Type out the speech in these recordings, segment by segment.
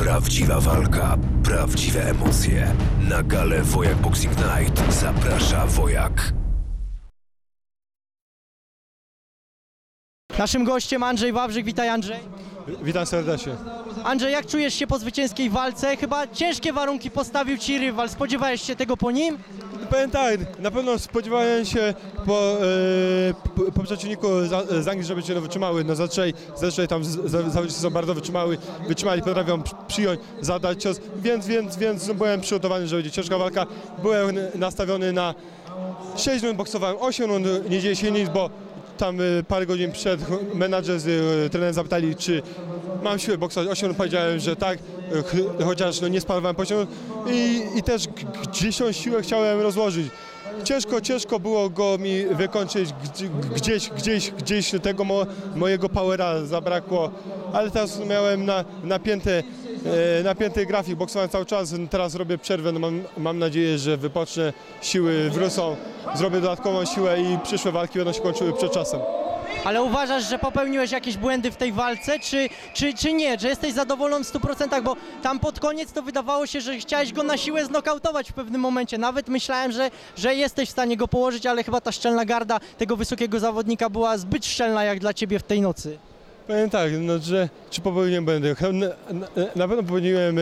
Prawdziwa walka, prawdziwe emocje. Na galę Wojak Boxing Night zaprasza Wojak. Naszym gościem Andrzej Wawrzyk. Witaj, Andrzej. Witam serdecznie. Andrzej, jak czujesz się po zwycięskiej walce? Chyba ciężkie warunki postawił ci rywal. Spodziewałeś się tego po nim? Powiem tak, na pewno spodziewałem się po przeciwniku z Anglii, że będzie wytrzymały. No zazwyczaj tam zawodnicy są bardzo wytrzymali, potrafią przyjąć, zadać cios, więc byłem przygotowany, że będzie ciężka walka. Byłem nastawiony na 6 rund, boksowałem 8 rund, nie dzieje się nic, bo tam parę godzin przed menadżer z trenerem zapytali, czy mam siłę boksować 8 rund, powiedziałem, że tak, chociaż no, nie sparowałem po 8 rund i też gdzieś tą siłę chciałem rozłożyć. Ciężko było go mi wykończyć, gdzieś tego mojego powera zabrakło, ale teraz miałem napięty grafik, boksowałem cały czas, teraz robię przerwę, no mam nadzieję, że wypocznę, siły wrócą, zrobię dodatkową siłę i przyszłe walki będą się kończyły przed czasem. Ale uważasz, że popełniłeś jakieś błędy w tej walce, czy nie? Że jesteś zadowolony w 100%, bo tam pod koniec to wydawało się, że chciałeś go na siłę znokautować w pewnym momencie. Nawet myślałem, że jesteś w stanie go położyć, ale chyba ta szczelna garda tego wysokiego zawodnika była zbyt szczelna jak dla ciebie w tej nocy. Powiem tak, no, że czy popełniłem błędy? Na pewno popełniłem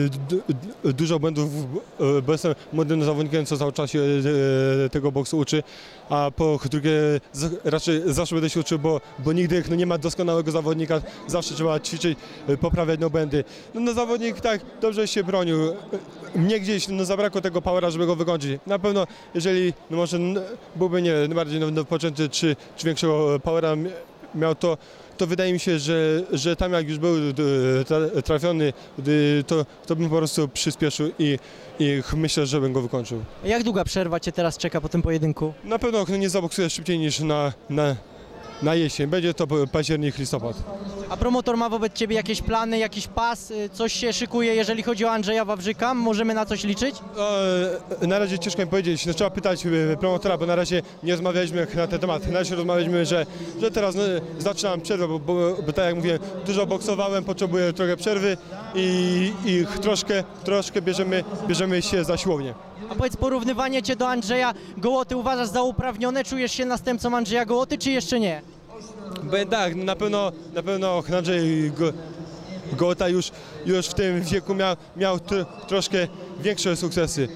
dużo błędów, bo jestem młodym zawodnikiem, co cały czas się tego boksu uczy, a po drugie raczej zawsze będę się uczył, bo nigdy nie ma doskonałego zawodnika, zawsze trzeba ćwiczyć, poprawiać błędy. No zawodnik tak dobrze się bronił, mnie gdzieś zabrakło tego powera, żeby go wykończyć. Na pewno jeżeli może byłby nie bardziej poczęty, czy większego powera miał, to wydaje mi się, że tam jak już był trafiony, to bym po prostu przyspieszył i myślę, że bym go wykończył. Jak długa przerwa cię teraz czeka po tym pojedynku? Na pewno nie zaboksuję szybciej niż na jesień. Będzie to październik, listopad. A promotor ma wobec ciebie jakieś plany, jakiś pas, coś się szykuje, jeżeli chodzi o Andrzeja Wawrzyka? Możemy na coś liczyć? Na razie ciężko mi powiedzieć, trzeba pytać promotora, bo na razie nie rozmawialiśmy na ten temat. Na razie rozmawialiśmy, że teraz zaczynam przerwę, bo tak jak mówiłem, dużo boksowałem, potrzebuję trochę przerwy i troszkę bierzemy się za siłownię. A powiedz, porównywanie cię do Andrzeja Gołoty uważasz za uprawnione? Czujesz się następcą Andrzeja Gołoty, czy jeszcze nie? Tak, na pewno Andrzej Gołota już w tym wieku miał troszkę większe sukcesy.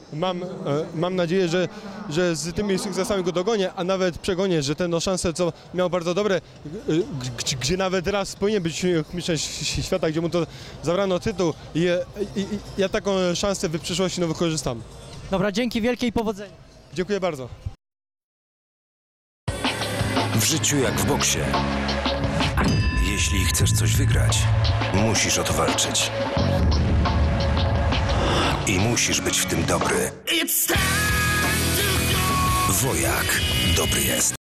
Mam nadzieję, że z tymi sukcesami go dogonię, a nawet przegonię, że te szanse, co miał bardzo dobre, gdzie nawet raz powinien być mistrzem świata, gdzie mu to zabrano tytuł, i ja taką szansę w przyszłości wykorzystam. Dobra, dzięki wielkie i powodzenia. Dziękuję bardzo. W życiu jak w boksie. Jeśli chcesz coś wygrać, musisz o to walczyć. I musisz być w tym dobry. Wojak dobry jest.